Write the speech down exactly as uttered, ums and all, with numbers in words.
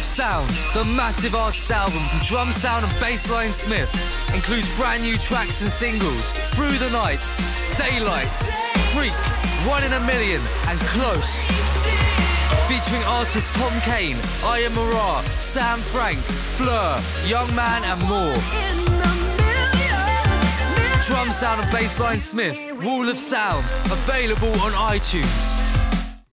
of Sound, the massive artist album from Drumsound and Bassline Smith, includes brand new tracks and singles Through the Night, Daylight, Freak, One in a Million and Close. Featuring artists Tom Kane, Ayah Marar, Sam Frank, Fleur, Youngman and more. Drumsound and Bassline Smith, Wall of Sound, available on iTunes.